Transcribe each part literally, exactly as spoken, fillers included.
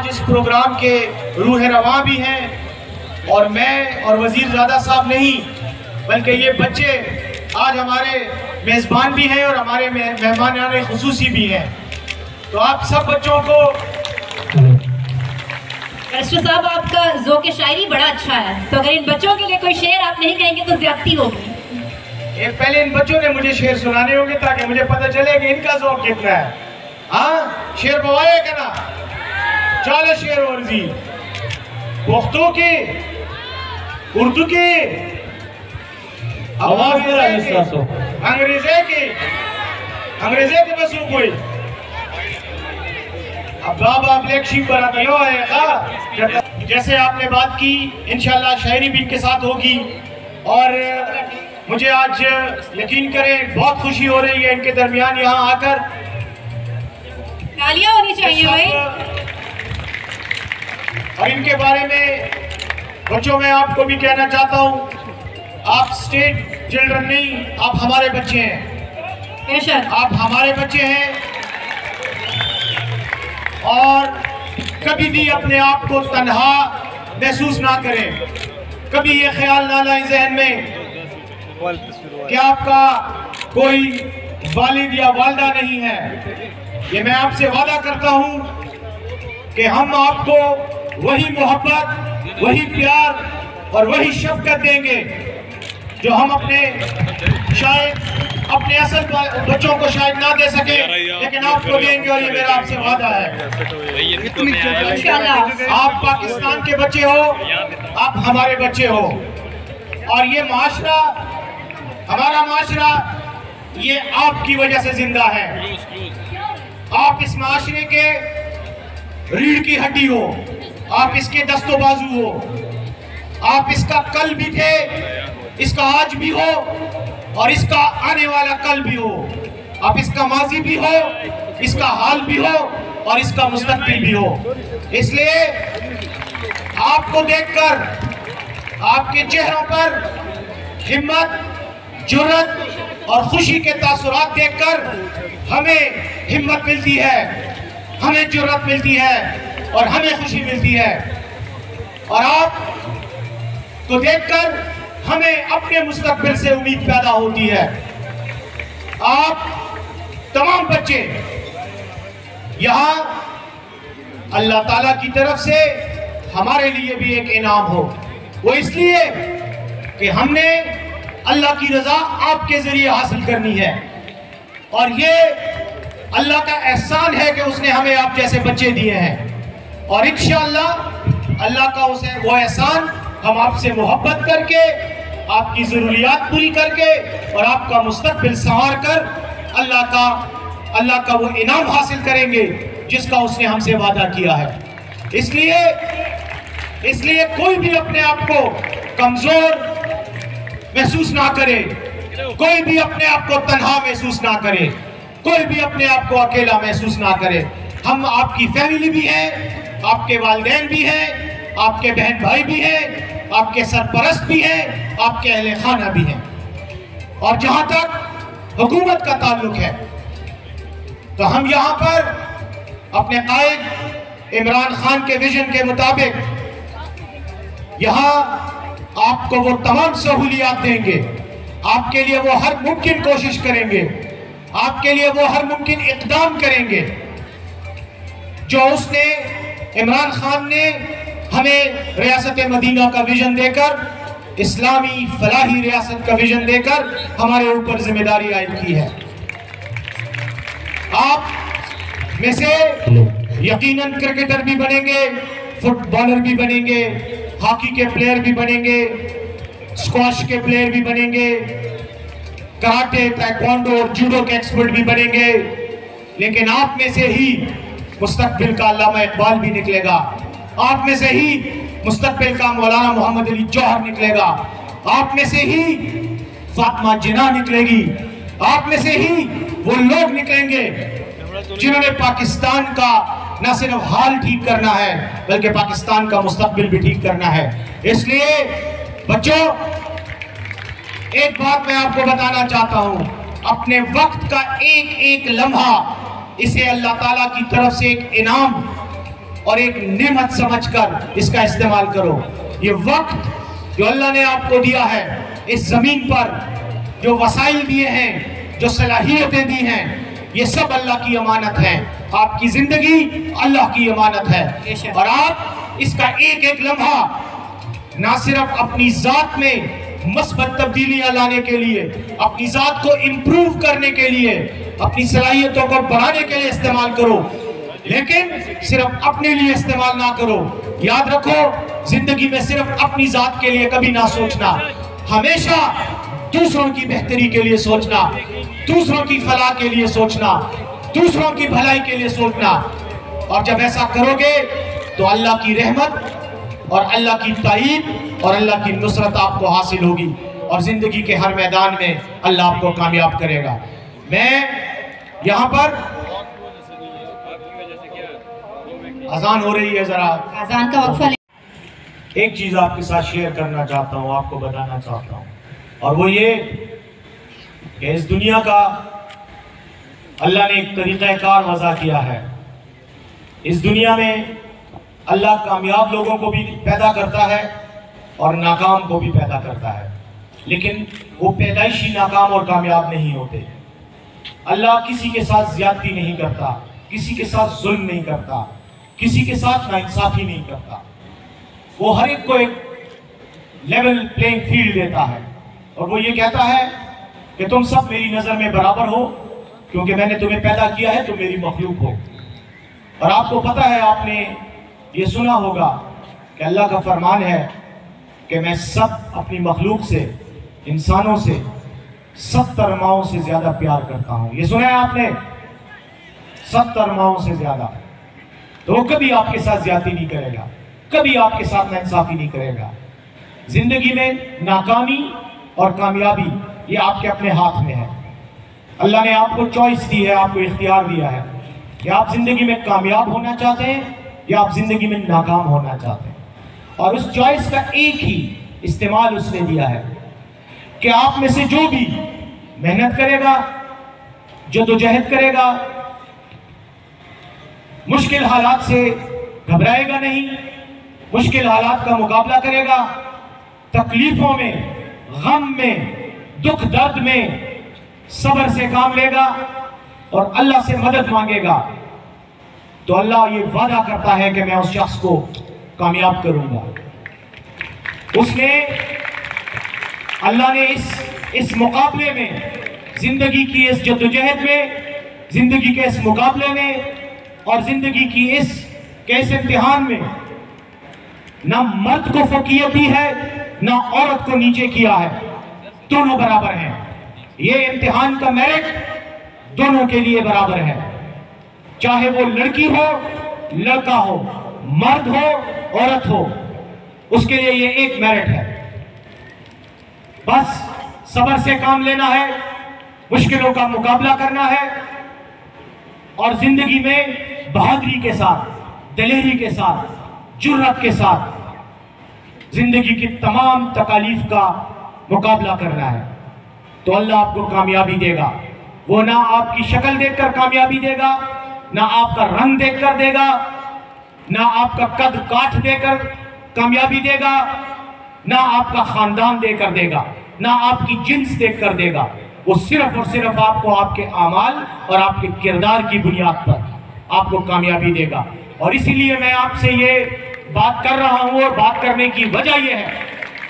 आज इस प्रोग्राम के रूह रवां भी हैं, और मैं और वजीर ज़ादा साहब नहीं बल्कि ये बच्चे आज हमारे मेज़बान भी हैं और हमारे मेहमान खुसूसी भी हैं। तो आप सब बच्चों को। रजिस्टर साहब, आपका ज़ौक़ शायरी बड़ा अच्छा है, तो अगर इन बच्चों के लिए कोई शेर आप नहीं कहेंगे तो ज्यादती होगी। एक पहले इन बच्चों ने मुझे शेर सुनाने होंगे ताकि मुझे पता चले कि इनका ज़ौक़ कितना है। हाँ, शेर बवाए का ना चाल शेर वर्जी पुख्तों की उर्दू की आवाज अंग्रेजे की अंग्रेजे की बस कोई अब आप लेक्शिप बनाते हो आएगा। जैसे आपने बात की, इंशाल्लाह शायरी भी इनके साथ होगी। और मुझे आज यकीन करें बहुत खुशी हो रही है इनके दरमियान यहाँ आकर। तालियां होनी चाहिए भाई। और इनके बारे में बच्चों मैं आपको भी कहना चाहता हूँ, आप स्टेट चिल्ड्रन नहीं, आप हमारे बच्चे हैं। बेशक आप हमारे बच्चे हैं। और कभी भी अपने आप को तन्हा महसूस ना करें। कभी ये ख्याल ना लाएं जहन में कि आपका कोई वालिद या वालदा नहीं है। ये मैं आपसे वादा करता हूँ कि हम आपको वही मोहब्बत, वही प्यार और वही शफकत देंगे जो हम अपने शायद अपने असल बच्चों को शायद ना दे सके, लेकिन आपको देंगे। और ये मेरा आपसे वादा है। आप पाकिस्तान के बच्चे हो, आप हमारे बच्चे हो, और ये माशरा, हमारा माशरा, ये आपकी वजह से जिंदा है। आप इस माशरे के रीढ़ की हड्डी हो, आप इसके दस्तो बाजू हो, आप इसका कल भी थे, इसका आज भी हो और इसका आने वाला कल भी हो। आप इसका माजी भी हो, इसका हाल भी हो और इसका मुस्तकबिल भी हो। इसलिए आपको देखकर, आपके चेहरों पर हिम्मत, जुर्रत और खुशी के तासुरात देखकर हमें हिम्मत मिलती है, हमें जुर्रत मिलती है और हमें खुशी मिलती है। और आप को देखकर हमें अपने मुस्तकबिल से उम्मीद पैदा होती है। आप तमाम बच्चे यहाँ अल्लाह ताला की तरफ से हमारे लिए भी एक इनाम हो, वो इसलिए कि हमने अल्लाह की रजा आपके जरिए हासिल करनी है। और ये अल्लाह का एहसान है कि उसने हमें आप जैसे बच्चे दिए हैं। और इंशाअल्लाह अल्लाह का उसे वो एहसान हम आपसे मोहब्बत करके, आपकी ज़रूरियात पूरी करके और आपका मुस्तकबिल संवार कर अल्लाह का अल्लाह का वो इनाम हासिल करेंगे जिसका उसने हमसे वादा किया है। इसलिए इसलिए कोई भी अपने आप को कमज़ोर महसूस ना करे, कोई भी अपने आप को तन्हा महसूस ना करे, कोई भी अपने आप को अकेला महसूस ना करे। हम आपकी फैमिली भी हैं, आपके वालिदैन भी हैं, आपके बहन भाई भी हैं, आपके सरपरस्त भी हैं, आपके अहले खाना भी हैं। और जहां तक हुकूमत का ताल्लुक है तो हम यहाँ पर अपने कायद इमरान खान के विजन के मुताबिक यहाँ आपको वो तमाम सहूलियात देंगे, आपके लिए वो हर मुमकिन कोशिश करेंगे, आपके लिए वो हर मुमकिन इक़दाम करेंगे जो उसने इमरान खान ने हमें रियासत मदीना का विजन देकर, इस्लामी फलाही रियासत का विजन देकर हमारे ऊपर जिम्मेदारी आयद की है। आप में से यकीनन क्रिकेटर भी बनेंगे, फुटबॉलर भी बनेंगे, हॉकी के प्लेयर भी बनेंगे, स्क्वॉश के प्लेयर भी बनेंगे, कराटे, ताइक्वांडो और जूडो के एक्सपर्ट भी बनेंगे। लेकिन आप में से ही मुस्तकबिल का अल्लामा इकबाल भी निकलेगा, आप में से ही मुस्तकबिल का मौलाना मोहम्मद अली जौहर निकलेगा, आप में से ही फातिमा जिन्ना निकलेगी, आप में से ही वो लोग निकलेंगे जिन्होंने पाकिस्तान का न सिर्फ हाल ठीक करना है बल्कि पाकिस्तान का मुस्तकबिल भी ठीक करना है। इसलिए बच्चों, एक बात मैं आपको बताना चाहता हूं, अपने वक्त का एक एक लम्हा इसे अल्लाह ताला की तरफ से एक इनाम और एक नेमत समझकर इसका इस्तेमाल करो। ये वक्त जो अल्लाह ने आपको दिया है, इस जमीन पर जो वसाइल दिए हैं, जो सलाहियतें दी हैं, ये सब अल्लाह की अमानत है। आपकी जिंदगी अल्लाह की अमानत है और आप इसका एक एक लम्हा ना सिर्फ अपनी जात में मस्बत तब्दीलियां लाने के लिए, अपनी जात को इम्प्रूव करने के लिए, अपनी सलाहियतों को बढ़ाने के लिए इस्तेमाल करो, लेकिन सिर्फ अपने लिए इस्तेमाल ना करो। याद रखो, जिंदगी में सिर्फ अपनी जात के लिए कभी ना सोचना, हमेशा दूसरों की बेहतरी के लिए सोचना, दूसरों की फलाह के लिए सोचना, दूसरों की भलाई के लिए सोचना। और जब ऐसा करोगे तो अल्लाह की रहमत और अल्लाह की ताईद और अल्लाह की नुसरत आपको हासिल होगी और जिंदगी के हर मैदान में अल्लाह आपको कामयाब करेगा। मैं यहाँ पर अजान हो रही है, जरा अजान का वक्फा ले। एक चीज आपके साथ शेयर करना चाहता हूँ, आपको बताना चाहता हूँ, और वो ये कि इस दुनिया का अल्लाह ने एक तरीक़ाकार वज़ा किया है। इस दुनिया में अल्लाह कामयाब लोगों को भी पैदा करता है और नाकाम को भी पैदा करता है, लेकिन वो पैदाइशी नाकाम और कामयाब नहीं होते। अल्लाह किसी के साथ ज्यादती नहीं करता, किसी के साथ जुल्म नहीं करता, किसी के साथ नाइंसाफी नहीं करता। वो हर एक को एक लेवल प्लेइंग फील्ड देता है और वो ये कहता है कि तुम सब मेरी नज़र में बराबर हो, क्योंकि मैंने तुम्हें पैदा किया है, तुम मेरी मखलूक हो। और आपको पता है, आपने ये सुना होगा कि अल्लाह का फरमान है कि मैं सब अपनी मखलूक से, इंसानों से सत्तर माओं से ज्यादा प्यार करता हूं। ये सुना है आपने? सत्तर माओं से ज्यादा। तो वो कभी आपके साथ ज्यादती नहीं करेगा, कभी आपके साथ नाइंसाफी नहीं करेगा। जिंदगी में नाकामी और कामयाबी ये आपके अपने हाथ में है। अल्लाह ने आपको चॉइस दी है, आपको इख्तियार दिया है कि आप जिंदगी में कामयाब होना चाहते हैं या आप जिंदगी में नाकाम होना चाहते हैं। और उस चॉइस का एक ही इस्तेमाल उसने दिया है कि आप में से जो भी मेहनत करेगा, जद्दोजहद करेगा, मुश्किल हालात से घबराएगा नहीं, मुश्किल हालात का मुकाबला करेगा, तकलीफों में, गम में, दुख दर्द में सब्र से काम लेगा और अल्लाह से मदद मांगेगा, तो अल्लाह ये वादा करता है कि मैं उस शख्स को कामयाब करूंगा। उसने अल्लाह ने इस इस मुकाबले में, जिंदगी की इस जद्दोजहद में, जिंदगी के इस मुकाबले में और जिंदगी की इस के इस इम्तिहान में ना मर्द को फौकियत दी है, ना औरत को नीचे किया है, दोनों बराबर हैं। ये इम्तिहान का मेरिट दोनों के लिए बराबर है, चाहे वो लड़की हो, लड़का हो, मर्द हो, औरत हो, उसके लिए ये एक मेरिट है। बस सब्र से काम लेना है, मुश्किलों का मुकाबला करना है और जिंदगी में बहादुरी के साथ, दिलेरी के साथ, जुर्रत के साथ जिंदगी की तमाम तकालीफ का मुकाबला करना है, तो अल्लाह आपको कामयाबी देगा। वो ना आपकी शक्ल देखकर कामयाबी देगा, ना आपका रंग देखकर देगा, ना आपका कद काठ देकर कामयाबी देगा, ना आपका खानदान देकर देगा, ना आपकी जिन्स देखकर देगा। वो सिर्फ और सिर्फ आपको आपके आमाल और आपके किरदार की बुनियाद पर आपको कामयाबी देगा। और इसीलिए मैं आपसे ये बात कर रहा हूं, और बात करने की वजह यह है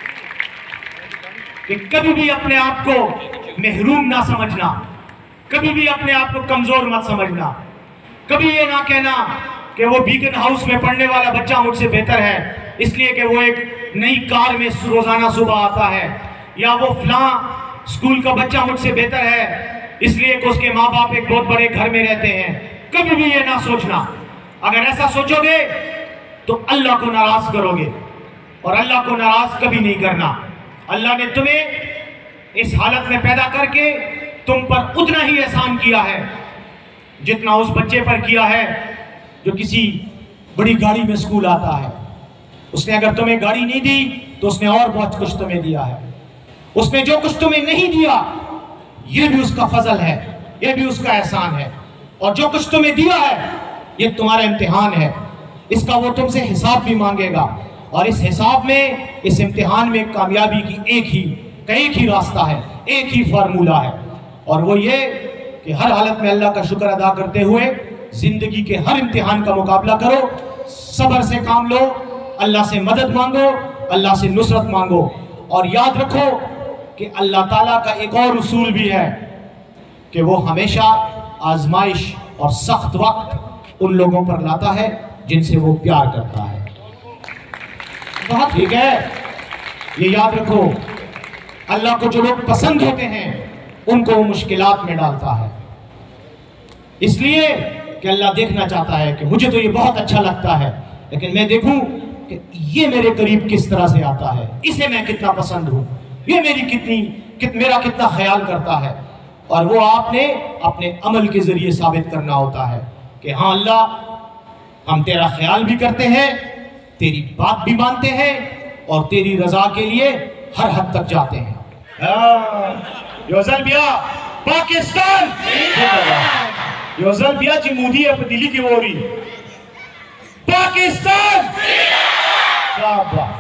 कि कभी भी अपने आप को महरूम ना समझना, कभी भी अपने आप को कमजोर मत समझना, कभी ये ना कहना कि वो बीकन हाउस में पढ़ने वाला बच्चा मुझसे बेहतर है इसलिए कि वो एक नई कार में रोजाना सुबह आता है, या वो फलां स्कूल का बच्चा मुझसे बेहतर है इसलिए कि उसके माँ बाप एक बहुत बड़े घर में रहते हैं। कभी भी ये ना सोचना। अगर ऐसा सोचोगे तो अल्लाह को नाराज करोगे, और अल्लाह को नाराज कभी नहीं करना। अल्लाह ने तुम्हें इस हालत में पैदा करके तुम पर उतना ही एहसान किया है जितना उस बच्चे पर किया है जो किसी बड़ी गाड़ी में स्कूल आता है। उसने अगर तुम्हें गाड़ी नहीं दी तो उसने और बहुत कुछ तुम्हें दिया है। उसने जो कुछ तुम्हें नहीं दिया ये भी उसका फजल है, ये भी उसका एहसान है, और जो कुछ तुम्हें दिया है ये तुम्हारा इम्तिहान है। इसका वो तुमसे हिसाब भी मांगेगा। और इस हिसाब में, इस इम्तिहान में कामयाबी की एक ही एक ही रास्ता है, एक ही फार्मूला है, और वो ये कि हर हालत में अल्लाह का शुक्र अदा करते हुए जिंदगी के हर इम्तिहान का मुकाबला करो, सब्र से काम लो, अल्लाह से मदद मांगो, अल्लाह से नुसरत मांगो। और याद रखो कि अल्लाह ताला का एक और उसूल भी है कि वो हमेशा आजमाइश और सख्त वक्त उन लोगों पर लाता है जिनसे वो प्यार करता है। बहुत ठीक है, ये याद रखो, अल्लाह को जो लोग पसंद होते हैं उनको वो मुश्किलात में डालता है, इसलिए कि अल्लाह देखना चाहता है कि मुझे तो ये बहुत अच्छा लगता है, लेकिन मैं देखूं कि ये मेरे करीब किस तरह से आता है, इसे मैं कितना पसंद हूं, ये मेरी कितनी कित, मेरा कितना ख्याल करता है। और वो आपने अपने अमल के जरिए साबित करना होता है कि हाँ अल्लाह, हम तेरा ख्याल भी करते हैं, तेरी बात भी मानते हैं और तेरी रजा के लिए हर हद तक जाते हैं। योजल बिया पाकिस्तान, योजल बिया जमूदी अब दिल्ली की वोरी पाकिस्तान।